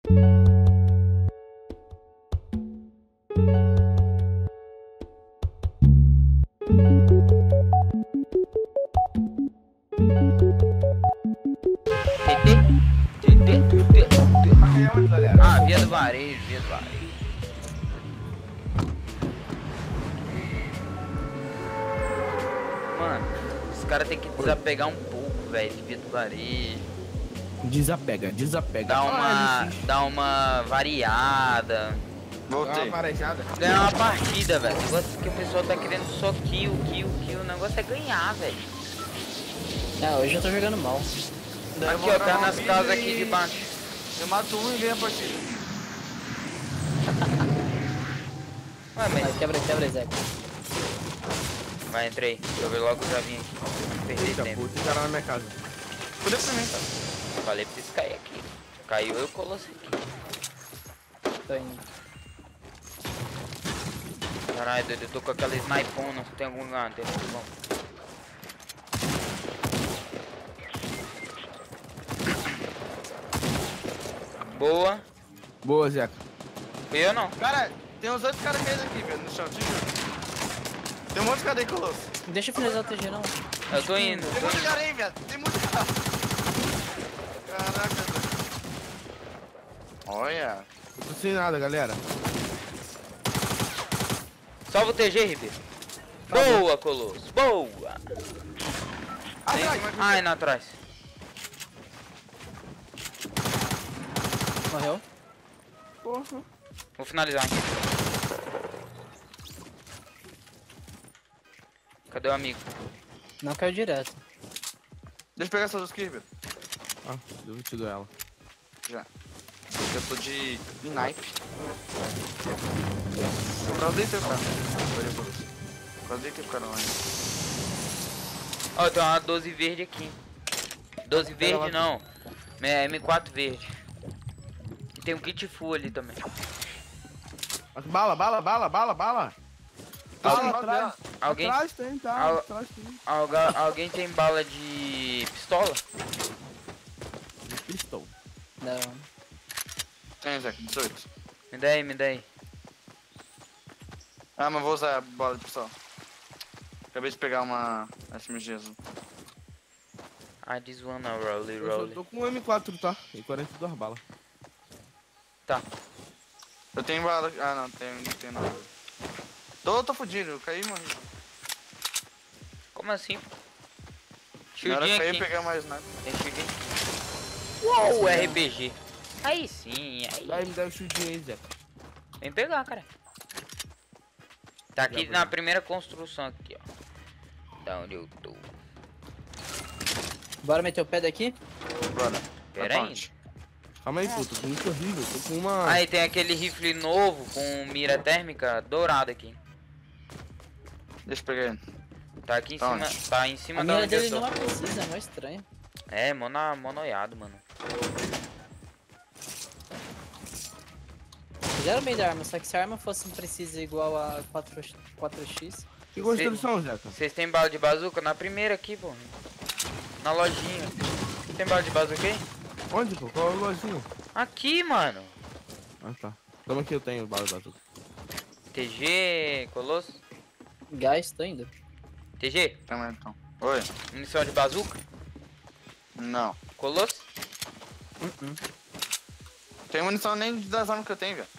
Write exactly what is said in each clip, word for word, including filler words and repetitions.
Ah, via do varejo, via do varejo. Mano, os caras tem que desapegar um pouco, velho, de via do varejo. Desapega, desapega. Dá uma, Ah, dá uma variada. Voltei. Ganhar uma partida, velho. O negócio que o pessoal tá querendo só kill, kill, kill. O negócio é ganhar, velho. Ah, hoje eu tô jogando mal. Aqui, ó, tá nas casas aqui de baixo. Eu mato um e ganho a partida. Ué, Vai, mas... quebra, quebra, Zé. Vai, entrei. Eu vi logo já vim aqui. Perdi eita, tempo. puta, o cara na minha casa. Cuida pra mim, tá? Falei pra vocês cair aqui. Caiu, eu coloquei aqui. Tô indo. Caralho, doido, eu tô com aquela snipona. Tem algum lugar? Tem algum lugar? Boa. Boa, Zeca. Fui eu não. Cara, tem uns outros caras caídos aqui, velho, no chão, te juro. Tem um monte de cara aí, Colosso. Deixa eu finalizar o T G, não. Eu tô indo. Tem Tô muito indo. cara aí, velho. Tem muito cara. Caraca, velho. Olha. Eu tô sem nada, galera. Salva o T G, Ribeiro. Boa, Colosso. Boa. Atrás. Ai, não, atrás. Morreu. Porra. Vou finalizar. Cadê o amigo? Não caiu direto. Deixa eu pegar essas duas aqui, velho. Ah, eu te dou ela. Já. Eu tô de snipe. Eu quase deitei o cara. Olha, Colosso. Quase deitei o cara lá. Ó, tem uma doze verde aqui. doze verde não. É M quatro verde. E tem um kit full ali também. Bala, bala, bala, bala, bala. Alguém, Bala atrás. alguém, Atrás tem, tá. Al- Atrás tem. alga- alguém tem bala de pistola? Pistol. Não. Tem, Zé, dezoito. Me dá aí, me dá aí. Ah, mas vou usar a bola de pistola. Acabei de pegar uma S M G azul. I just wanna roll it, Eu roll só it. tô com um M quatro, tá? E quarenta e duas balas. Tá. Eu tenho bala. Ah, não, tem, não tem nada. Tô, tô fudido, eu caí e morri. Como assim? Na hora Shieldinho que eu caí, aqui. eu peguei mais nada. Tem shieldinho. Uou, R P G. Aí sim, aí. Vai me dar o chudinho aí, Zeca. Vem pegar, cara. Tá aqui na primeira construção aqui, ó. Da onde eu tô. Bora meter o pé daqui? Bora. Pera Na aí. ponte. Calma aí, puta. Tô muito horrível. Tô com uma... Aí tem aquele rifle novo com mira térmica dourada aqui. Deixa eu pegar ele. Tá aqui em Tá cima. onde? Tá em cima A da mira onde eu dele tô. não é precisa, é mó estranho. É, mono, monoiado, mano. Fizeram bem da arma, só que se a arma fosse precisa igual a quatro X, Que construção, Zeca? Vocês tem bala de bazuca? Na primeira aqui, pô. Na lojinha. Tem bala de bazuca aí? Onde, pô? Qual é o lojinho? Aqui, mano. Ah, tá. Toma aqui, eu tenho bala de bazuca. T G, Colosso. gás, tô indo. T G, Calma aí, então. Oi? munição de bazuca. Não. Colosso. Tem munição nem das armas que eu tenho, velho.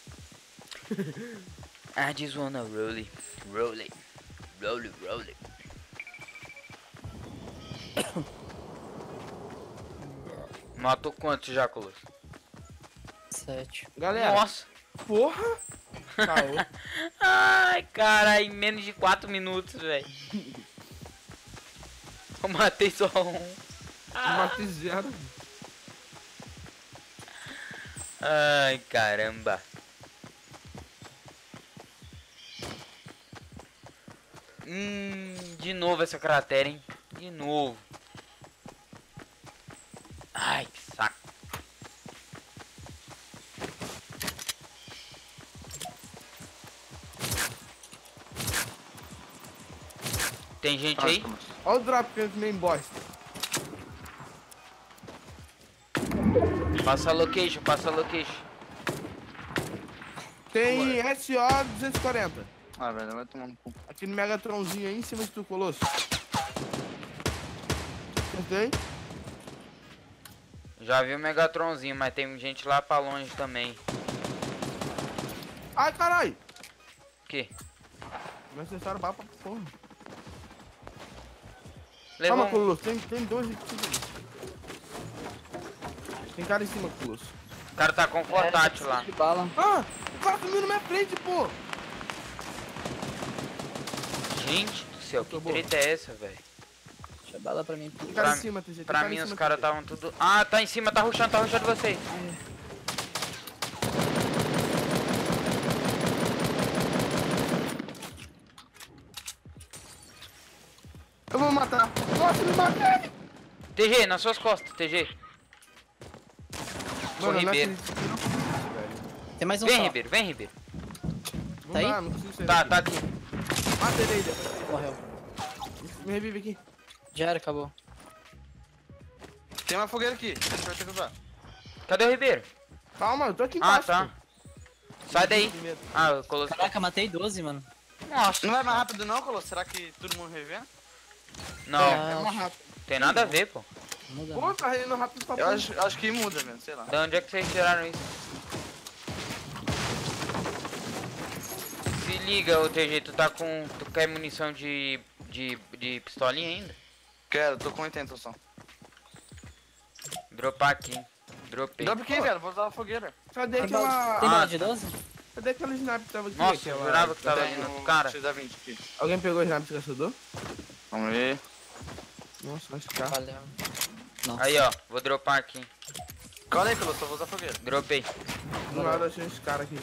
I just wanna roll it. Roll it. Roll it, roll it. Matou quantos já, Colosso? Sete. Galera, Nossa. porra! Caô. Ai, cara, em menos de quatro minutos, velho. Eu matei só um. Matei zero. Ai, caramba. Hum, de novo essa cratera, hein? De novo. Ai, que saco. Tem gente aí? Olha o drop que eu nem bosta. Passa a location, passa a location. Tem S O duzentos e quarenta. Ah, velho, vai tomar no cu. Aqui no Megatronzinho aí em cima de tu, Colosso. Acertei. Já vi o Megatronzinho, mas tem gente lá pra longe também. Ai, caralho. O quê? Me acessaram bala pra porra. Levou Calma, um... Colosso. Tem, tem dois aqui. Tem cara em cima, Colosso. O cara tá com portátil lá. De bala. Ah, o cara sumiu na minha frente, pô. Gente do céu, que Tô bom. treta é essa, velho? Deixa bala pra mim. Tem cara Pra- em cima, T G. Tem Pra cara em mim os cima, caras T G. estavam tudo... Ah, tá em cima, tá rushando, tá rushando você. Eu vou matar. Nossa, me matei. T G, nas suas costas, T G. Sou Mano, eu não Ribeiro. acredito que eu não fiz isso, velho. Tem mais um Vem, só. Ribeiro, vem, Ribeiro. Não Tá aí? dá, não consigo sair Tá, daqui. tá aqui. Mata ele aí, Débora. Morreu. Me revive aqui. Já era, acabou. Tem uma fogueira aqui, a gente vai ter que usar. Cadê o Ribeiro? Calma, eu tô aqui Ah, embaixo. tá. pô. Sai daí. Primeiro. Ah, eu coloquei. Caraca, matei doze, mano. Nossa. Não vai mais rápido não, Colosso? Será que todo mundo revê? Não, É, é mais rápido. tem nada a ver, pô. Muda. Pô, tá reindo rápido pra Eu porra. acho, acho que muda, velho, sei lá. Da onde é que vocês tiraram isso? Se liga, ô T G, tu tá com... Tu quer munição de... De, de pistolinha ainda? Quero, tô com oitenta só. Dropar aqui. Dropei. Dropa aqui, velho, vou usar a fogueira. Cadê Tem bala, aquela... tem Ah, bala de doze? Cadê aquela sniper que tava aqui? Nossa, aquela- eu jurava que tava Tem indo um pro cara. X vinte aqui. Alguém pegou a sniper de caçador? Vamos ver. Nossa, acho que tá. Valeu. Nossa. Aí, ó. Vou dropar aqui. Cola aí, Colosso, eu vou usar a fogueira. Dropei. Do nada achei esse cara aqui.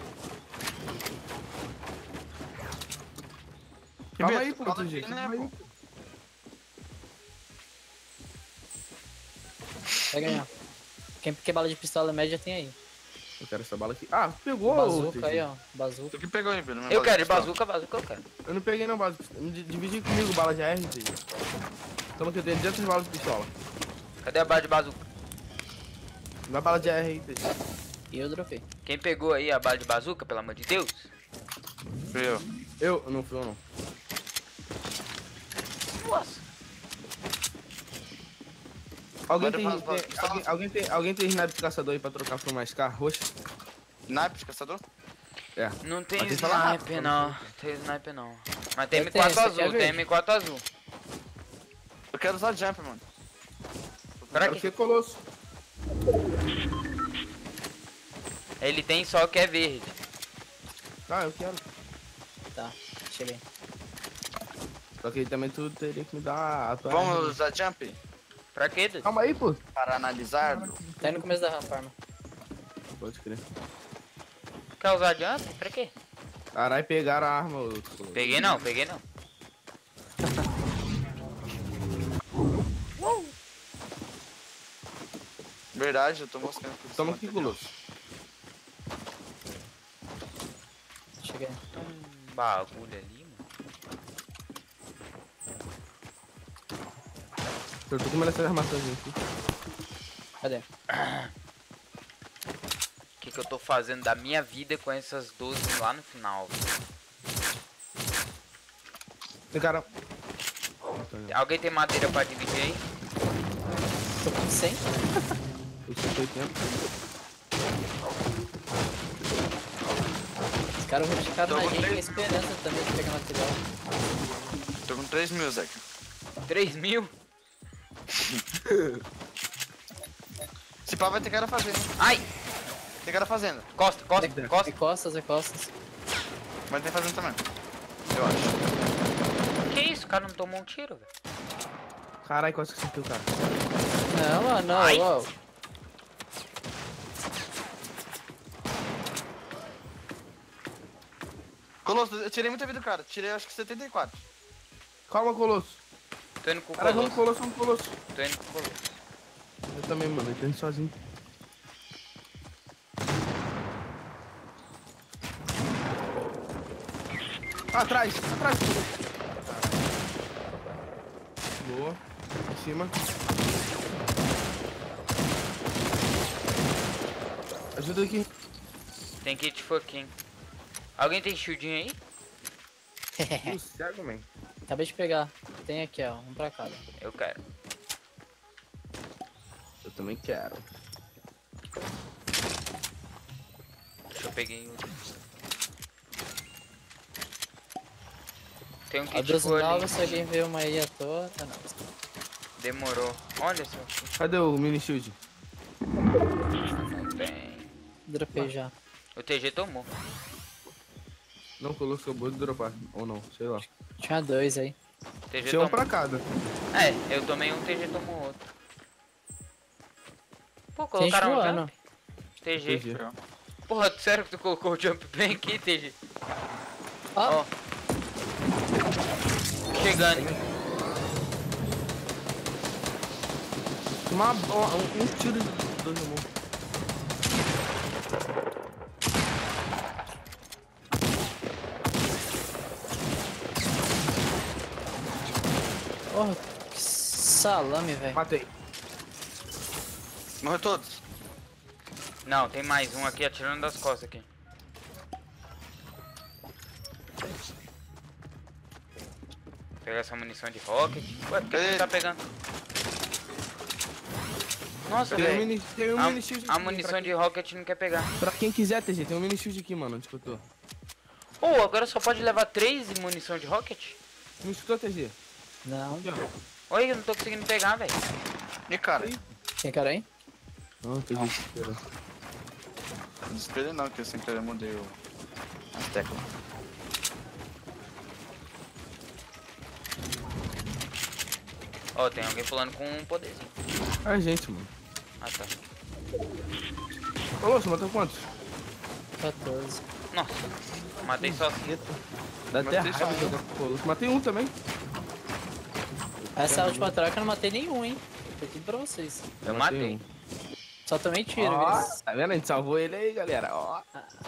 Calma aí, pô, cola T G. aqui, né, Calma aí. pô? Vai ganhar. Quem quer bala de pistola média tem aí. Eu quero essa bala aqui. Ah, pegou, Bazuca T G. aí, ó. Bazuca. Tu que pegou aí, filho? Eu quero de bazuca, bazuca eu quero. Eu não peguei não bala de pistola. Me di- Dividi comigo bala de R, T G. Toma que eu tenho duzentas balas de pistola. Cadê a bala de bazuca? Dá bala de R aí, T G. E eu dropei. Quem pegou aí a bala de bazuca, pelo amor de Deus? Fui eu. Eu, não fui eu não. Nossa. Alguém Manda tem, umas balas tem- de pistola. alguém, alguém tem, alguém tem sniper de caçador aí pra trocar por mais car roxa? Sniper de caçador? É. Não tem Mas tem que falar rápido, sniper pra não. Tem sniper não. Mas tem Eu M tenho, quatro esse aqui azul, é tem verde. M quatro azul. Eu quero usar jump, mano. Pra Quero quê? que colosso. Ele tem só que é verde. Tá, eu quero. Tá, cheguei. Só que aí também tu teria que me dar a tua... Vamos usar jump Pra quê, Dudu? Calma aí, pô. para analisar. Tá aí no começo da rampa, arma. Pode crer. Quer usar jump? Pra quê? Caralho, pegaram a arma, ô colosso. Peguei não, peguei não. Verdade, eu tô moscando tudo. Toma aqui, colosso. Cheguei. Tem um bagulho ali, mano. Eu tô comendo essas armações aqui. Cadê? O que, que eu tô fazendo da minha vida com essas doze lá no final? velho? Tem cara... Alguém tem madeira pra dividir aí? Tô com cem. Eu cento e oitenta. Os caras rusticaram Tô na com gente com a três. esperança também de pegar material. Tô com três mil, Zeca. três mil? Esse pau vai ter cara fazendo. Ai! Tem cara fazendo. Costa, costa, É costa. costas, é costas. Mas tem fazendo também. Eu acho. Que isso? O cara não tomou um tiro, velho. Caralho, quase que acertei o cara. Não, mano, não, Ai. uau. Colosso, eu tirei muita vida do cara. Tirei acho que setenta e quatro. Calma, colosso. Tô indo com o Cara, vamos colosso. colosso, vamos colosso. Tô indo com o colosso. Eu também, mano. Eu tô indo sozinho. Atrás, atrás. Boa. Em cima. Ajuda aqui. Tem kit fucking. Alguém tem shieldinho aí? Ih, cego, man. Acabei de pegar. Tem aqui, ó. Um pra cada. Eu quero. Eu também quero. Deixa eu peguei outro. Tem um A kit doze full ali. nova, se alguém vê uma aí à toa. Ah, não. Demorou. Olha só. Cadê o mini shield? Não tem. Dropei já. O T G tomou. Não colocou acabou de dropar. Ou não, sei lá. Tinha dois aí. O T G Tinha um tomou. pra cada. É, eu tomei um, T G tomou outro. Pô, Tem gente colocaram um voando. jump? T G. T G. Porra, sério que tu colocou o jump bem aqui, T G? Ó, Ó. Chegando. Uma, um, um tiro de dois irmãos. porra, que salame, velho. Matei. Morreu todos. Não, tem mais um aqui atirando das costas aqui. Vou pegar essa munição de rocket. Ué, por que Cadê? você tá pegando? Nossa, Tem um velho. mini, tem um A, mini shield a aqui, munição pra, de rocket não quer pegar. pra quem quiser, T G, tem um mini shield aqui, mano, onde que eu tô. Ô, agora só pode levar três munição de rocket? Me escutou, T G? Não. Aqui, ó. Oi, eu não tô conseguindo pegar, velho. E cara, Tem cara aí? Não, T G, espera. desespero não, que eu sem querer mudei o... as teclas. Ó, tem alguém pulando com um poderzinho. Ah, gente, mano. Ah, tá. Ô, você matou quantos? quatorze. Nossa, matei sozinho. Dá até Matei raiva só de jogar com o Colosso. Matei um também. Essa última troca eu não matei nenhum, hein? Foi tudo pra vocês. Eu matei matei. Só tomei tiro, Ó, Vinícius. tá vendo? A gente salvou ele aí, galera. Ó.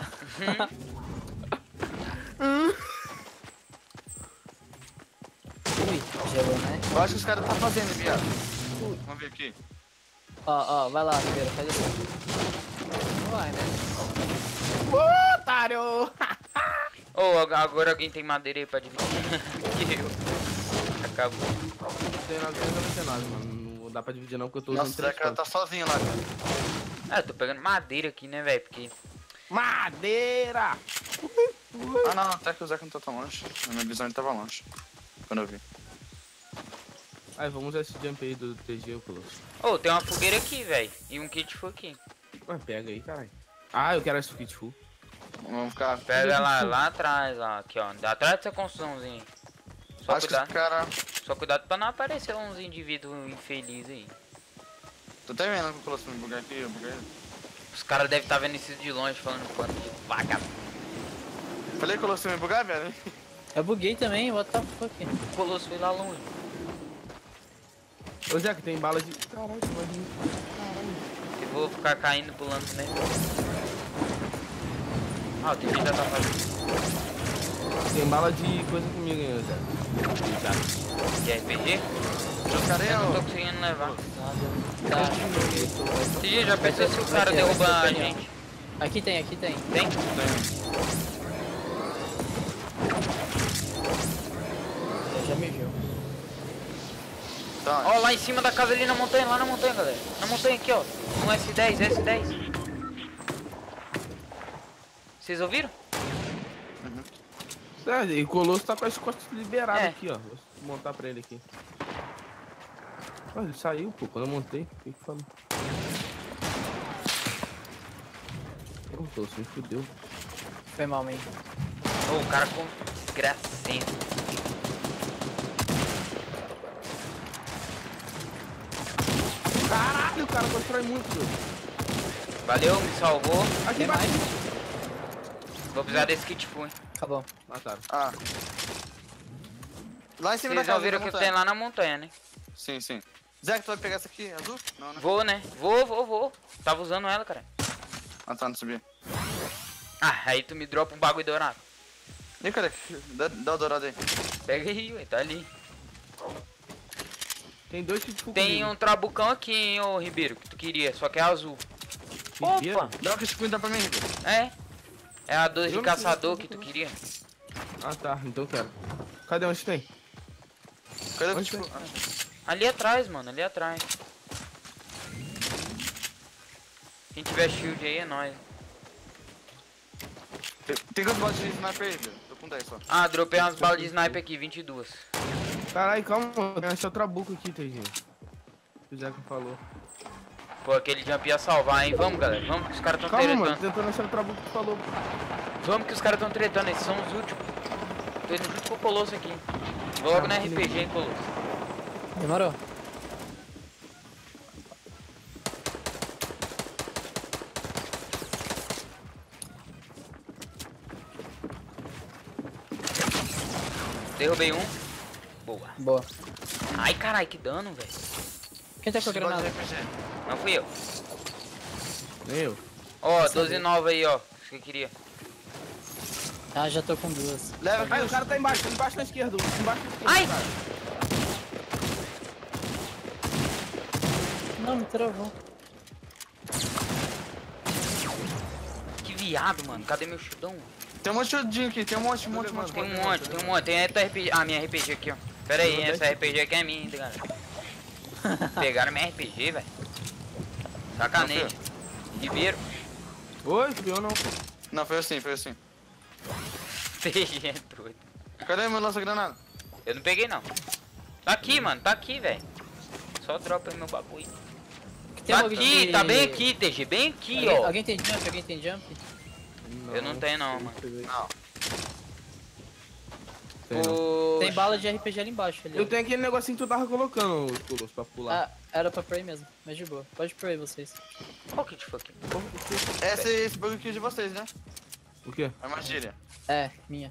Ui, gelou, né? Eu acho que os caras tá fazendo, viado. Vamos ver aqui. Ó, ó, vai lá, Ribeiro, faz assim. Não vai, né? Otário! Ô, ag- agora alguém tem madeira aí pra dividir. Que eu. Acabou. Não tem nada, não tem nada, mano. Não dá pra dividir não, porque eu tô usando Nossa, o três cara tá pontos. sozinho lá, cara. Ah, eu tô pegando madeira aqui, né, velho? Porque. Madeira! Ah, não, até que o Zeca não tá tão longe. Na minha visão ele tava longe. Quando eu vi. Aí, vamos usar esse jump aí do T G, o Colosso. Ô, tem uma fogueira aqui, velho. E um kit full aqui. Ué, pega aí, caralho. Ah, eu quero esse kit full. Vamos ficar... Pega lá, lá atrás, lá, aqui, ó. Atrás dessa construçãozinha aí. Só Acho que cuidado. esse cara... Só cuidado pra não aparecer uns indivíduos infelizes aí. Tô até vendo que o Colosso me bugar aqui, eu buguei. Os caras devem estar vendo isso de longe falando quanto de vagabundo. Falei que o Colosso me bugar, velho? Eu buguei também, what the fuck? O Colosso foi lá longe. Ô, Zeca, tem bala de... Caralho, imagina. Eu vou ficar caindo, pulando né? Ah, o T V já tá fazendo. Tem bala de coisa comigo aí, Zeca. Já. De R P G? Os caras aí, Eu não tô ó. conseguindo levar. Tá. T G, já pensou se o cara Vai ter, derrubar vai a ter gente? Aqui tem, aqui tem. Tem? Eu já me viu. Tá, Ó, lá em cima da casa ali na montanha, lá na montanha, galera. Na montanha aqui, ó. Um S dez, S dez. Vocês ouviram? É, e o Colosso tá com as costas liberadas É. aqui, ó. Vou montar pra ele aqui. Olha, ele saiu, pô, quando eu montei. O que que falou? Ô, Colosso, me fudeu. Foi mal, man. Ô, o cara com desgracinha. Caralho, o cara constrói muito, doido. Valeu, me salvou. Aqui Tem embaixo. Vou precisar desse kit full, hein? Acabou. Mataram. Ah. Lá em cima da Vocês casa. ouviram da que montanha. tem lá na montanha, né? Sim, sim. Zeca, tu vai pegar essa aqui, azul? Não, né? Vou, né? Vou, vou, vou. Tava usando ela, cara. Ah, tá, não sabia. Ah, aí tu me dropa um bagulho dourado. Ih, cadê? Dá, dá o dourado aí. Pega aí, ué, tá ali. Tem dois que ficam Tem comigo. um trabucão aqui, hein, ô Ribeiro, que tu queria, só que é azul. Mentira. Opa! Dá uma que comida pra mim, Ribeiro. É. É a doze Eu de não caçador sei. que tu queria. Ah, tá. Então quero. Cadê onde tem? Cadê o Onde tipo? tem? Ali atrás, mano, ali atrás. Quem tiver shield aí é nóis. Tem, tem quantas balas de sniper aí, Ribeiro? Tô com dez só. Ah, dropei umas balas de sniper aqui, vinte e duas. Caralho, calma, mano. Tem esse trabuco aqui, T G. O Zeca falou. Pô, aquele jump ia salvar, hein? Vamos, galera. Vamos que os caras tão Calma, mano. tretando. Tentando achar o trabuco que tu falou. Vamos que os caras tão tretando. Esses são os últimos. Tô indo junto com o Colosso aqui. Vou logo na R P G, hein, Colosso. Demorou. Derrubei um. Boa. Boa. Ai, carai, que dano, velho. Quem tá com a Bala de granada? R P G. Não fui eu. Nem eu. Ó, doze nova aí, ó. Isso que eu queria. Ah, já tô com duas. Leva aqui. Ai, o cara tá embaixo. Embaixo na esquerda. Embaixo na esquerda. Ai! cara. Não, me travou. Que viado, mano. Cadê meu chudão? Tem um monte de shieldinho aqui, tem um monte, um monte, um monte. Tem um monte, tem um monte. Tem até R P G. Ah, minha R P G aqui, ó. Pera aí, essa R P G aqui é minha, galera. Pegaram minha R P G, velho. Sacanagem. Ribeiro. Oi, fui eu não. Não, foi assim, foi assim. T G é doido. Cadê meu lança-granada? Eu não peguei, não. Tá aqui, mano. Tá aqui, velho. Só dropa aí meu bagulho. Tem Tá alguém aqui, que- tá bem aqui, T G. Bem aqui, Alguém, ó. alguém tem jump? Alguém tem jump? Eu não tenho, não, mano. Não. Tem, não. O... Tem bala de R P G ali embaixo. Ali, Eu ó. tenho aquele negocinho que tu tava colocando, Colosso, pra pular. Ah, era pra pray mesmo, mas de boa. Pode pray vocês. Qual que te foi aqui? Esse, esse bug aqui é de vocês, né? O quê? Armadilha. É, minha.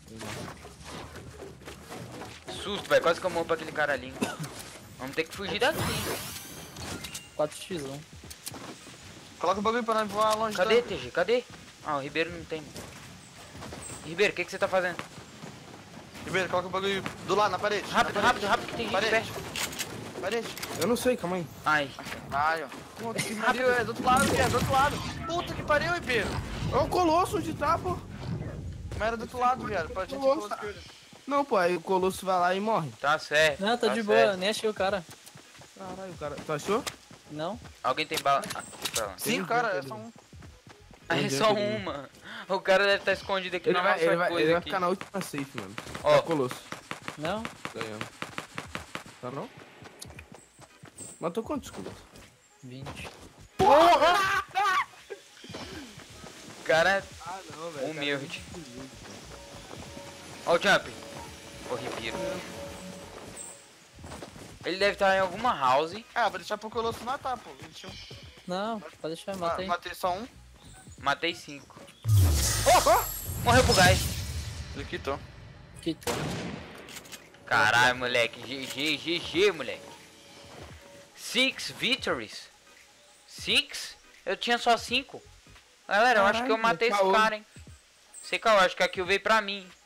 Susto, velho. Quase que eu morro pra aquele cara ali. Vamos ter que fugir daqui. quatro por um. Coloca o bagulho pra nós voar longe. Cadê, da- T G? Cadê? Ah, o Ribeiro não tem. Ribeiro, o que, que você tá fazendo? Ribeiro, coloca o bagulho do lado, na parede. Rápido, na rápido, parede. rápido, que tem gente Parede. perto. Parede. Eu não sei, calma aí. Ai. Ai, ó. Puta que pariu, é do outro lado, é do outro lado. Puta que pariu, Ribeiro. É o Colosso onde tá, pô. Mas era do outro lado, viado. Pra gente Nossa. colocar esquerda. Não, pô, aí o Colosso vai lá e morre. Tá certo. Não, tá, de boa, certo. nem achei o cara. Caralho, cara. Tu achou? Não? Alguém tem bala? Ah, pra lá. Sim, cara, é só um. Ah, é só uma. O cara deve estar escondido aqui Ele na vai, nossa ele vai, coisa ele vai aqui. ficar na última safe, mano. Ó. É o Colosso. Não? Ganhando. Tá não? Matou quantos, Colosso? vinte. Cara, Ah, não, velho. humilde. Ó o jump. Ô, Ribeiro. Ele deve estar em alguma house. Ah, vou deixar pro Colosso matar, pô. vinte e um. Não, pode deixar, Ah, matei. matei só um. Matei cinco. Morreu pro gás. Ele quitou. Quitou. Caralho, moleque. G G, G G, moleque. Six victories. Six? Eu tinha só cinco. Galera, eu acho que eu Caralho, matei esse caô. cara, hein. Sei que eu acho que a kill veio pra mim.